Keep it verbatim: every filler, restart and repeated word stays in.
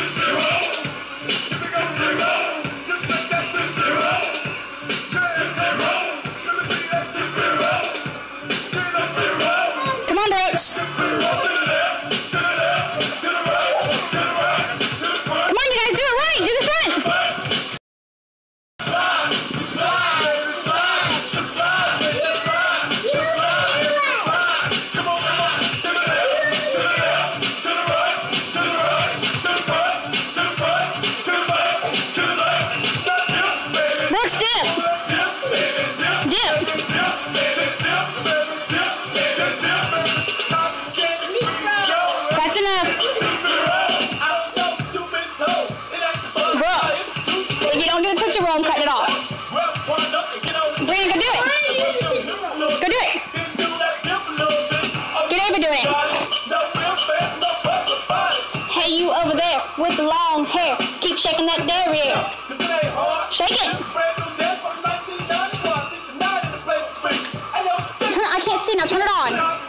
Come on, Brooks. Come on, you guys, do it right. Do the front. Brooks, dip. Dip. That's enough. Brooks, if you don't do the tootsie roll, I'm cutting it off. Brandon, go do it. Go do it. Get Ava doing it. Hey, you over there with the long hair. Keep shaking that derriere. Shake it. Turn it. I can't see now. Turn it on.